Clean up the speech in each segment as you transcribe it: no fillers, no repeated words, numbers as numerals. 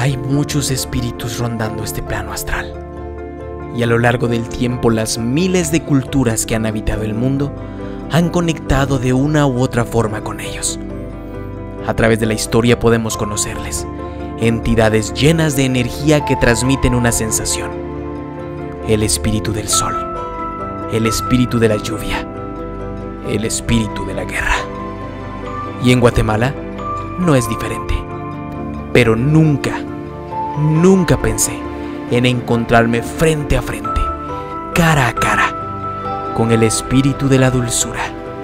Hay muchos espíritus rondando este plano astral. Y a lo largo del tiempo, las miles de culturas que han habitado el mundo han conectado de una u otra forma con ellos. A través de la historia podemos conocerles, entidades llenas de energía que transmiten una sensación. El espíritu del sol, el espíritu de la lluvia, el espíritu de la guerra. Y en Guatemala no es diferente. Pero nunca pensé en encontrarme frente a frente, cara a cara, con el espíritu de la dulzura.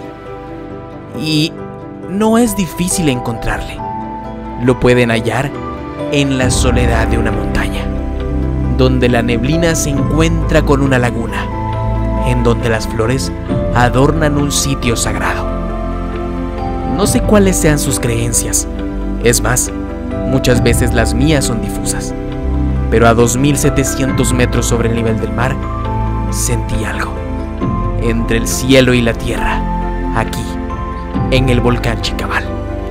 Y no es difícil encontrarle. Lo pueden hallar en la soledad de una montaña, donde la neblina se encuentra con una laguna, en donde las flores adornan un sitio sagrado. No sé cuáles sean sus creencias. Es más, muchas veces las mías son difusas. Pero a 2700 metros sobre el nivel del mar, sentí algo. Entre el cielo y la tierra, aquí, en el volcán Chicabal.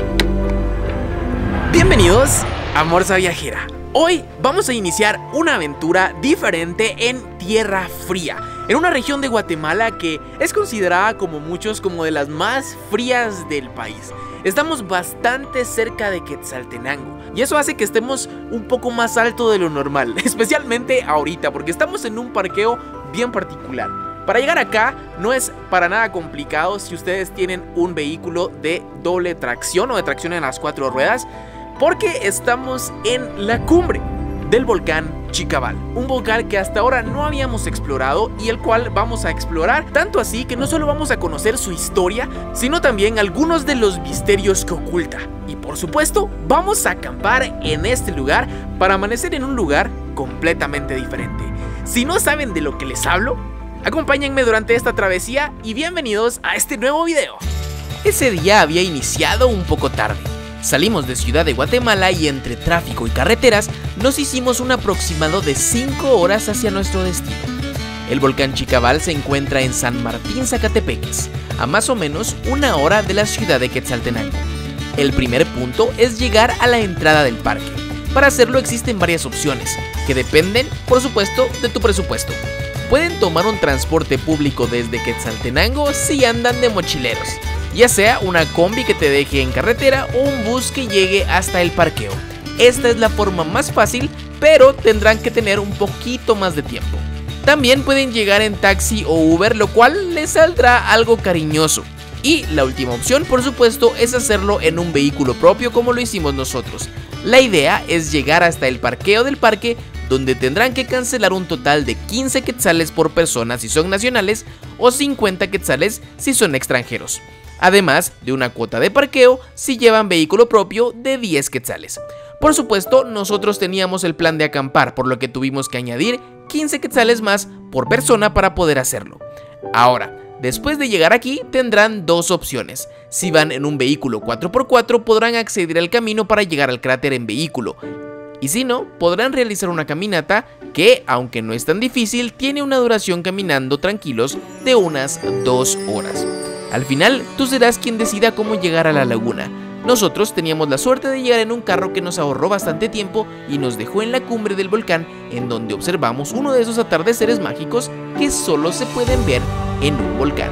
Bienvenidos a Morsa Viajera. Hoy vamos a iniciar una aventura diferente en Tierra Fría, en una región de Guatemala que es considerada como muchos como de las más frías del país. Estamos bastante cerca de Quetzaltenango y eso hace que estemos un poco más alto de lo normal, especialmente ahorita porque estamos en un parqueo bien particular. Para llegar acá no es para nada complicado si ustedes tienen un vehículo de doble tracción o de tracción en las 4 ruedas, porque estamos en la cumbre del volcán Chicabal, un volcán que hasta ahora no habíamos explorado y el cual vamos a explorar, tanto así que no solo vamos a conocer su historia, sino también algunos de los misterios que oculta. Y por supuesto, vamos a acampar en este lugar para amanecer en un lugar completamente diferente. Si no saben de lo que les hablo, acompáñenme durante esta travesía y bienvenidos a este nuevo video. Ese día había iniciado un poco tarde. Salimos de Ciudad de Guatemala y entre tráfico y carreteras nos hicimos un aproximado de 5 horas hacia nuestro destino. El volcán Chicabal se encuentra en San Martín, Zacatepeques, a más o menos 1 hora de la ciudad de Quetzaltenango. El primer punto es llegar a la entrada del parque. Para hacerlo existen varias opciones, que dependen, por supuesto, de tu presupuesto. Pueden tomar un transporte público desde Quetzaltenango si andan de mochileros, ya sea una combi que te deje en carretera o un bus que llegue hasta el parqueo. Esta es la forma más fácil, pero tendrán que tener un poquito más de tiempo. También pueden llegar en taxi o Uber, lo cual les saldrá algo cariñoso. Y la última opción, por supuesto, es hacerlo en un vehículo propio como lo hicimos nosotros. La idea es llegar hasta el parqueo del parque, donde tendrán que cancelar un total de 15 quetzales por persona si son nacionales o 50 quetzales si son extranjeros. Además de una cuota de parqueo si llevan vehículo propio de 10 quetzales. Por supuesto, nosotros teníamos el plan de acampar, por lo que tuvimos que añadir 15 quetzales más por persona para poder hacerlo. Ahora, después de llegar aquí tendrán dos opciones. Si van en un vehículo 4x4 podrán acceder al camino para llegar al cráter en vehículo. Y si no, podrán realizar una caminata que, aunque no es tan difícil, tiene una duración caminando tranquilos de unas 2 horas. Al final, tú serás quien decida cómo llegar a la laguna. Nosotros teníamos la suerte de llegar en un carro que nos ahorró bastante tiempo y nos dejó en la cumbre del volcán, en donde observamos uno de esos atardeceres mágicos que solo se pueden ver en un volcán.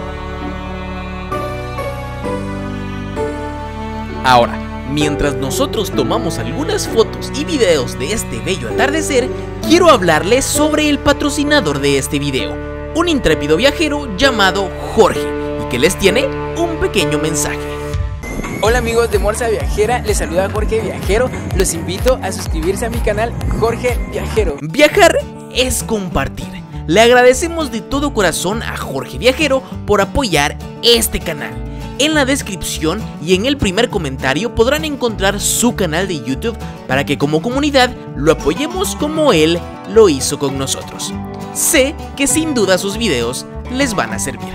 Ahora, mientras nosotros tomamos algunas fotos y videos de este bello atardecer, quiero hablarles sobre el patrocinador de este video, un intrépido viajero llamado Jorge, y que les tiene un pequeño mensaje. Hola amigos de Morsa Viajera, les saluda Jorge Viajero. Los invito a suscribirse a mi canal Jorge Viajero. Viajar es compartir. Le agradecemos de todo corazón a Jorge Viajero por apoyar este canal. En la descripción y en el primer comentario podrán encontrar su canal de YouTube para que como comunidad lo apoyemos como él lo hizo con nosotros. Sé que sin duda sus videos les van a servir.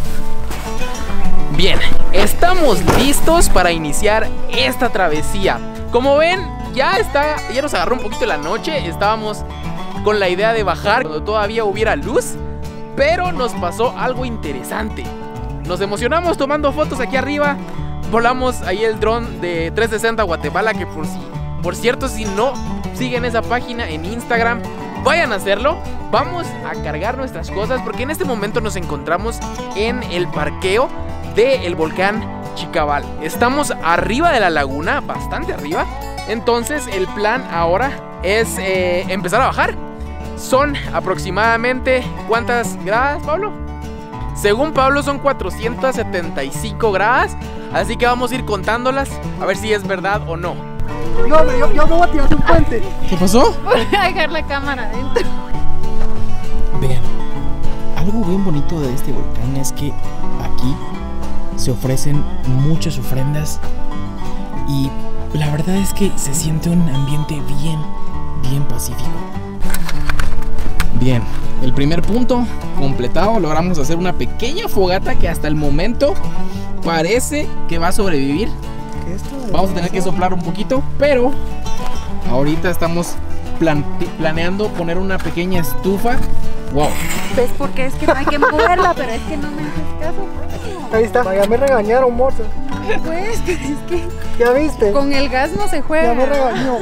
Bien, estamos listos para iniciar esta travesía. Como ven, ya nos agarró un poquito la noche. Estábamos con la idea de bajar cuando todavía hubiera luz, pero nos pasó algo interesante. Nos emocionamos tomando fotos aquí arriba. Volamos ahí el dron de 360 Guatemala, que por cierto, si no siguen esa página en Instagram, vayan a hacerlo. Vamos a cargar nuestras cosas porque en este momento nos encontramos en el parqueo del volcán Chicabal. Estamos arriba de la laguna, bastante arriba. Entonces el plan ahora es empezar a bajar. Son aproximadamente, ¿cuántas gradas, Pablo? Según Pablo son 475 gradas. Así que vamos a ir contándolas a ver si es verdad o no. No, hombre, yo me voy a tirar de un puente. ¿Qué pasó? Voy a dejar la cámara adentro. Vean, algo bien bonito de este volcán es que aquí se ofrecen muchas ofrendas y la verdad es que se siente un ambiente bien pacífico. Bien, el primer punto completado, logramos hacer una pequeña fogata que hasta el momento parece que va a sobrevivir. Vamos a tener que soplar un poquito, pero ahorita estamos planeando poner una pequeña estufa. Wow. ¿Ves por qué es que no hay que moverla? Pero es que no me haces caso. Ahí está, ya me regañaron, morsa. Pues, pero es que ¿Ya viste? con el gas no se juega. Ya me regañó.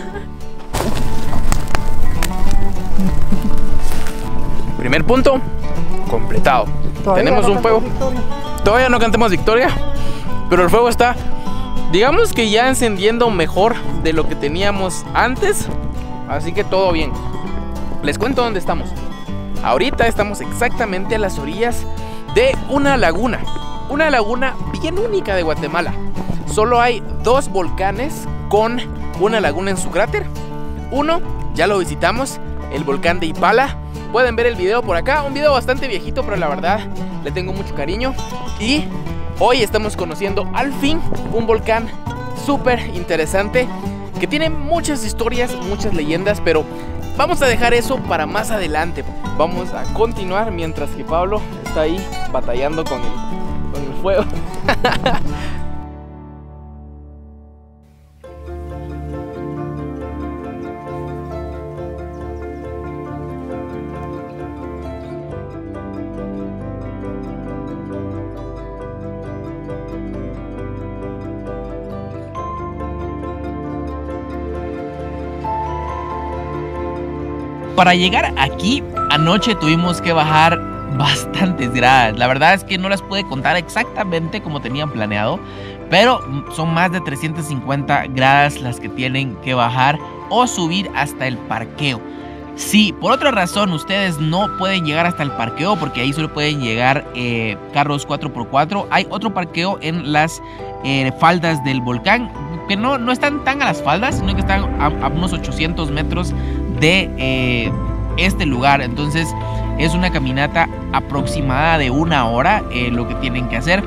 Primer punto completado. Tenemos un fuego. Todavía no cantemos victoria, pero el fuego está, digamos que ya encendiendo mejor de lo que teníamos antes. Así que todo bien. Les cuento dónde estamos. Ahorita estamos exactamente a las orillas de una laguna bien única de Guatemala. Solo hay 2 volcanes con una laguna en su cráter. Uno, ya lo visitamos, el volcán de Ipala. Pueden ver el video por acá, un video bastante viejito, pero la verdad le tengo mucho cariño. Y hoy estamos conociendo al fin un volcán súper interesante que tiene muchas historias, muchas leyendas, pero vamos a dejar eso para más adelante. Vamos a continuar mientras que Pablo está ahí batallando con el fuego. Para llegar aquí, anoche tuvimos que bajar bastantes gradas. La verdad es que no las pude contar exactamente como tenían planeado, pero son más de 350 gradas las que tienen que bajar o subir hasta el parqueo. Si por otra razón ustedes no pueden llegar hasta el parqueo, porque ahí solo pueden llegar carros 4x4, hay otro parqueo en las faldas del volcán, que no están tan a las faldas, sino que están a unos 800 metros de este lugar. Entonces es una caminata aproximada de 1 hora lo que tienen que hacer.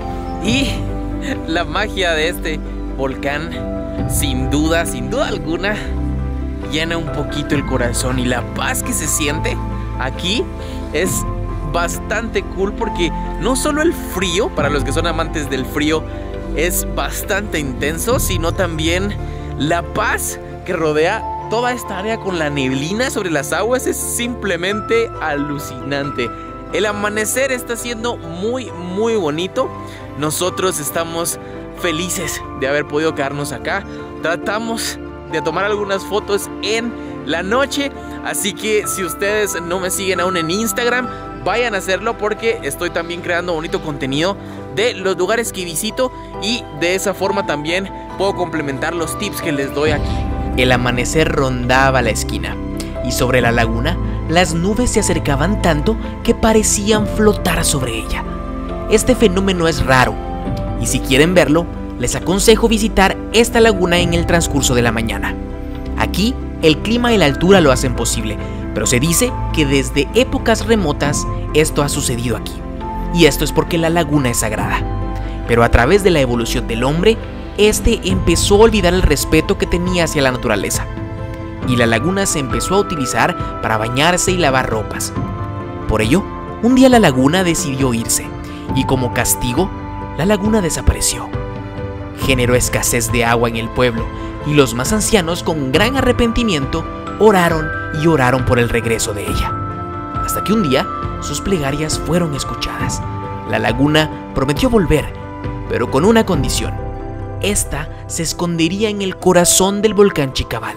Y la magia de este volcán, sin duda alguna, llena un poquito el corazón, y la paz que se siente aquí es bastante cool, porque no solo el frío, para los que son amantes del frío, es bastante intenso, sino también la paz que rodea toda esta área con la neblina sobre las aguas. Es simplemente alucinante. El amanecer está siendo muy bonito. Nosotros estamos felices de haber podido quedarnos acá. Tratamos de tomar algunas fotos en la noche, así que si ustedes no me siguen aún en Instagram, vayan a hacerlo, porque estoy también creando bonito contenido de los lugares que visito, y de esa forma también puedo complementar los tips que les doy aquí. El amanecer rondaba la esquina, y sobre la laguna las nubes se acercaban tanto que parecían flotar sobre ella. Este fenómeno es raro, y si quieren verlo, les aconsejo visitar esta laguna en el transcurso de la mañana. Aquí el clima y la altura lo hacen posible, pero se dice que desde épocas remotas esto ha sucedido aquí. Y esto es porque la laguna es sagrada. Pero a través de la evolución del hombre, este empezó a olvidar el respeto que tenía hacia la naturaleza. Y la laguna se empezó a utilizar para bañarse y lavar ropas. Por ello, un día la laguna decidió irse, y como castigo, la laguna desapareció. Generó escasez de agua en el pueblo, y los más ancianos, con gran arrepentimiento, oraron y oraron por el regreso de ella. Hasta que un día sus plegarias fueron escuchadas. La laguna prometió volver, pero con una condición. Esta se escondería en el corazón del volcán Chicabal,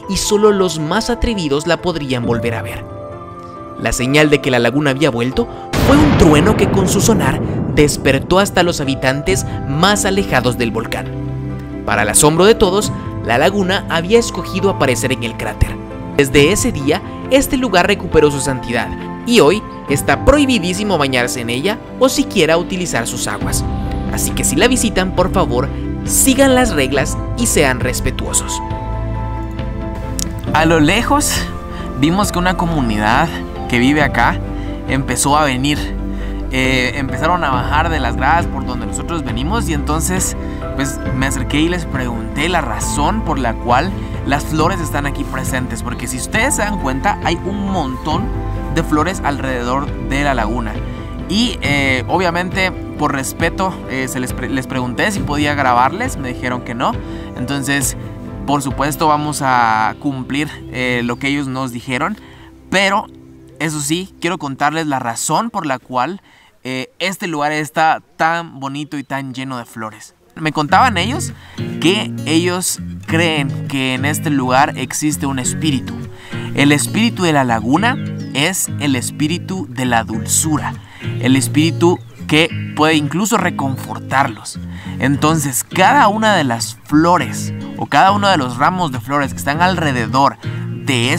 y solo los más atrevidos la podrían volver a ver. La señal de que la laguna había vuelto fue un trueno que con su sonar despertó hasta los habitantes más alejados del volcán. Para el asombro de todos, la laguna había escogido aparecer en el cráter. Desde ese día, este lugar recuperó su santidad y hoy está prohibidísimo bañarse en ella o siquiera utilizar sus aguas. Así que si la visitan, por favor, sigan las reglas y sean respetuosos. A lo lejos vimos que una comunidad que vive acá empezó a venir. Empezaron a bajar de las gradas por donde nosotros venimos y entonces pues me acerqué y les pregunté la razón por la cual las flores están aquí presentes, porque si ustedes se dan cuenta hay un montón de flores alrededor de la laguna y obviamente por respeto les pregunté si podía grabarles, me dijeron que no, entonces por supuesto vamos a cumplir lo que ellos nos dijeron, pero eso sí, quiero contarles la razón por la cual este lugar está tan bonito y tan lleno de flores. Me contaban ellos que ellos creen que en este lugar existe un espíritu. El espíritu de la laguna es el espíritu de la dulzura, el espíritu que puede incluso reconfortarlos. Entonces, cada una de las flores o cada uno de los ramos de flores que están alrededor de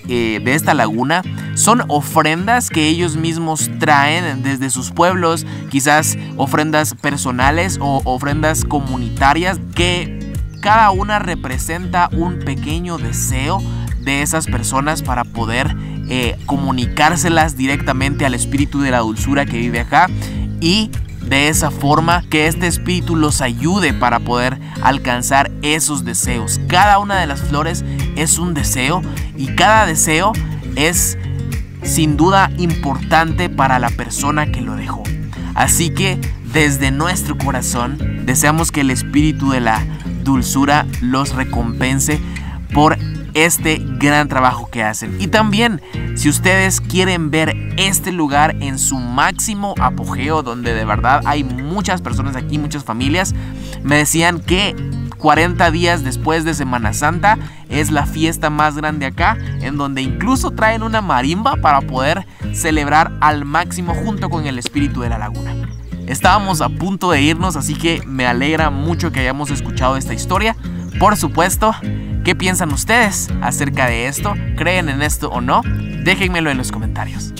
esta laguna son ofrendas que ellos mismos traen desde sus pueblos, quizás ofrendas personales o ofrendas comunitarias, que cada una representa un pequeño deseo de esas personas para poder comunicárselas directamente al espíritu de la dulzura que vive acá, y de esa forma que este espíritu los ayude para poder alcanzar esos deseos. Cada una de las flores es un deseo y cada deseo es sin duda importante para la persona que lo dejó. Así que desde nuestro corazón deseamos que el espíritu de la dulzura los recompense por este gran trabajo que hacen. Y también, si ustedes quieren ver este lugar en su máximo apogeo, donde de verdad hay muchas personas aquí, muchas familias, me decían que 40 días después de Semana Santa es la fiesta más grande acá, en donde incluso traen una marimba para poder celebrar al máximo junto con el espíritu de la laguna. Estábamos a punto de irnos, así que me alegra mucho que hayamos escuchado esta historia. Por supuesto, ¿qué piensan ustedes acerca de esto? ¿Creen en esto o no? Déjenmelo en los comentarios.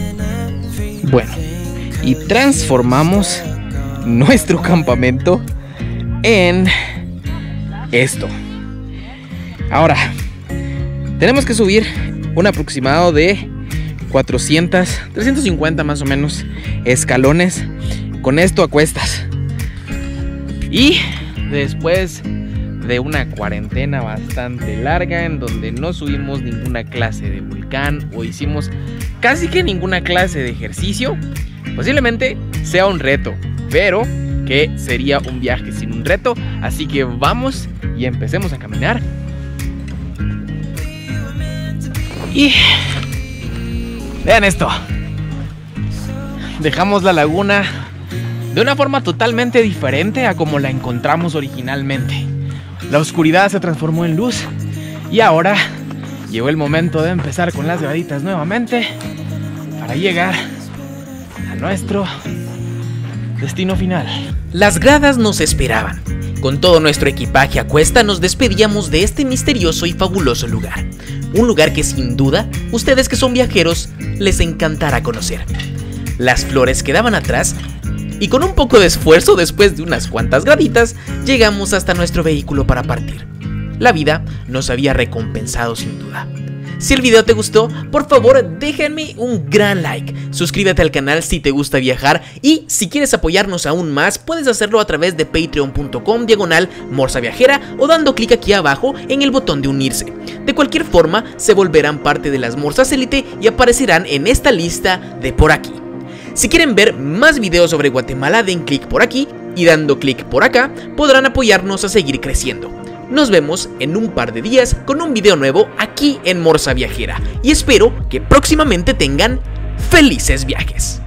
Bueno, y transformamos nuestro campamento en esto. Ahora, tenemos que subir un aproximado de 350 más o menos escalones. Con esto a cuestas. Y después de una cuarentena bastante larga en donde no subimos ninguna clase de volcán o hicimos casi que ninguna clase de ejercicio, posiblemente sea un reto, pero que sería un viaje sin un reto. Así que vamos y empecemos a caminar. Y vean esto. Dejamos la laguna de una forma totalmente diferente a como la encontramos originalmente. La oscuridad se transformó en luz y ahora llegó el momento de empezar con las graditas nuevamente para llegar a nuestro destino final. Las gradas nos esperaban. Con todo nuestro equipaje a cuesta nos despedíamos de este misterioso y fabuloso lugar. Un lugar que sin duda, ustedes que son viajeros, les encantará conocer. Las flores quedaban atrás y con un poco de esfuerzo, después de unas cuantas graditas, llegamos hasta nuestro vehículo para partir. La vida nos había recompensado sin duda. Si el video te gustó, por favor déjenme un gran like, suscríbete al canal si te gusta viajar y si quieres apoyarnos aún más puedes hacerlo a través de patreon.com/morsaviajera o dando clic aquí abajo en el botón de unirse. De cualquier forma se volverán parte de las Morsas Élite y aparecerán en esta lista de por aquí. Si quieren ver más videos sobre Guatemala, den clic por aquí y dando clic por acá podrán apoyarnos a seguir creciendo. Nos vemos en un par de días con un video nuevo aquí en Morsa Viajera y espero que próximamente tengan felices viajes.